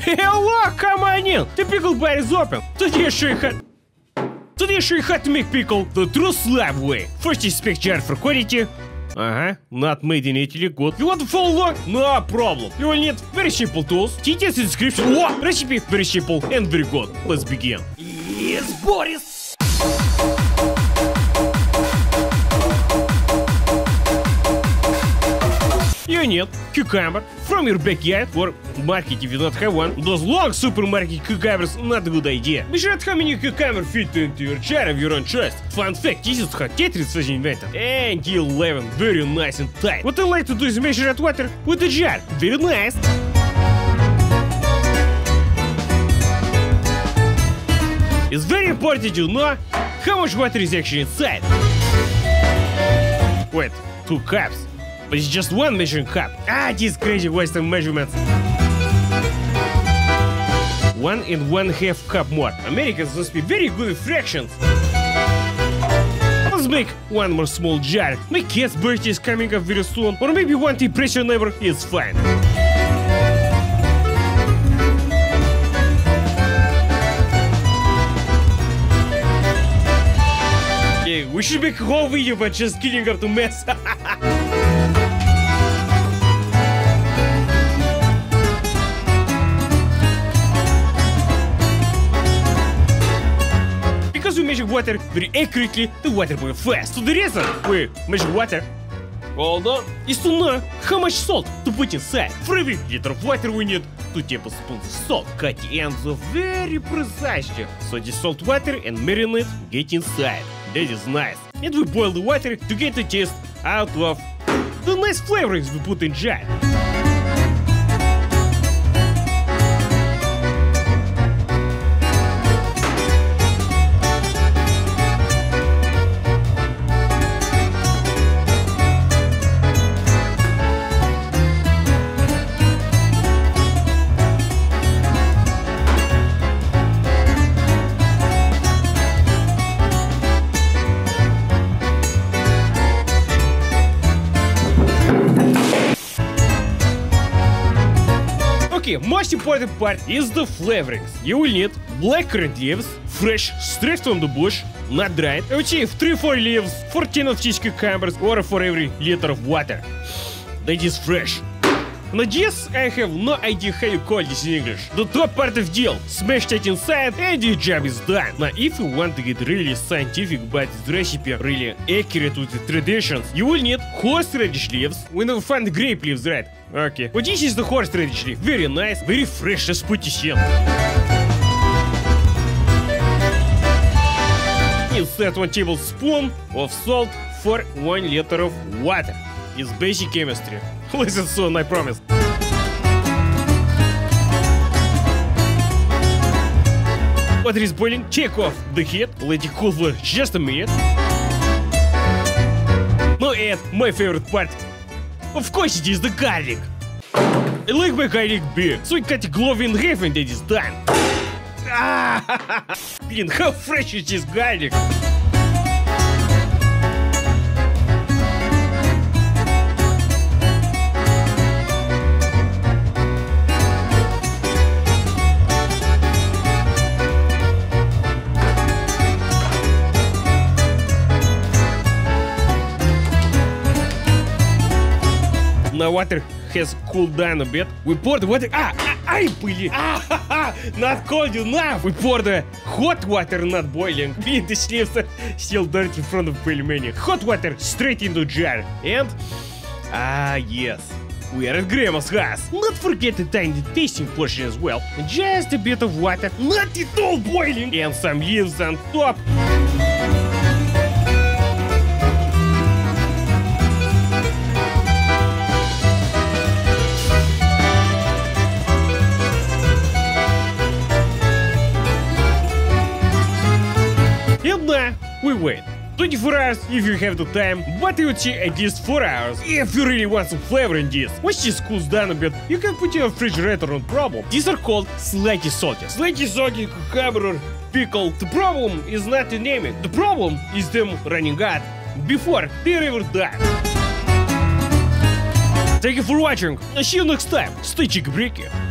Hello, come on in. The pickle bar is open. Today you had to make pickle the true Slav way. First inspect jar for quality. Not made in Italy, good. You want to follow along? No problem. You will need very simple tools. Details in description. Oh, recipe very simple and very good. Let's begin. Yes, Boris. You need cucumber from your backyard or market if you don't have one. Those long supermarket cucumbers not a good idea. Measure how many cucumber fit into your jar of your own choice. Fun fact, this is how Tetris was invented. And 11, very nice and tight. What I like to do is measure at water with the jar. Very nice. It's very important to know how much water is actually inside. Wait, 2 cups. But it's just one measuring cup. These crazy Western measurements. 1 and 1/2 cup more. Americans must be very good at fractions. Let's make one more small jar. My cat's birthday is coming up very soon. Or maybe one to impress your neighbor. It's fine. Yeah, we should make a whole video but just cleaning up the mess. Because we measure water very accurately, the water boils fast. So the reason we measure water, hold on, is to know how much salt to put inside. For every liter of water we need 2 tablespoons of salt. Cut the ends off very precisely. So the salt water and marinade get inside. That is nice. And we boil the water to get the taste out of the nice flavorings we put in jar. Okay, most important part is the flavorings. You will need blackcurrant leaves, fresh, straight from the bush, not dried. I would say 3-4 leaves for 10 of these cucumbers or for every liter of water. That is fresh. Now this, I have no idea how you call this in English. The top part of deal, smash that inside and your job is done. Now if you want to get really scientific but this recipe really accurate with the traditions, you will need horseradish leaves. We never find grape leaves, right? Okay. Well, this is the horseradish leaf. Very nice, very fresh, let's put this in. Insert 1 tablespoon of salt for 1 liter of water. It's basic chemistry. Listen soon, I promise. Water is boiling, take off the heat, let it cool for just a minute. Now add my favorite part. Of course it is the garlic. I like my garlic big, so I cut it glove in half and that is done. Блин, how fresh is this garlic? Now water has cooled down a bit. We pour the water. Пыли. Not cold enough. We pour the hot water, not boiling. Being the leaves are still dirty in front of pельмени. Hot water straight into jar. And yes, we are at Grandma's house. Not forget the tiny tasting portion as well. Just a bit of water, not at all boiling, and some leaves on top. We wait 24 hours if you have the time, but I would say at least 4 hours if you really want some flavor in this. Once this cools down a bit, you can put in a refrigerator, no problem. These are called slightly salty. Slightly salty cucumber or pickle. The problem is not the name it. The problem is them running out before they're ever done. Thank you for watching. I'll see you next time. Stay cheeky breaky.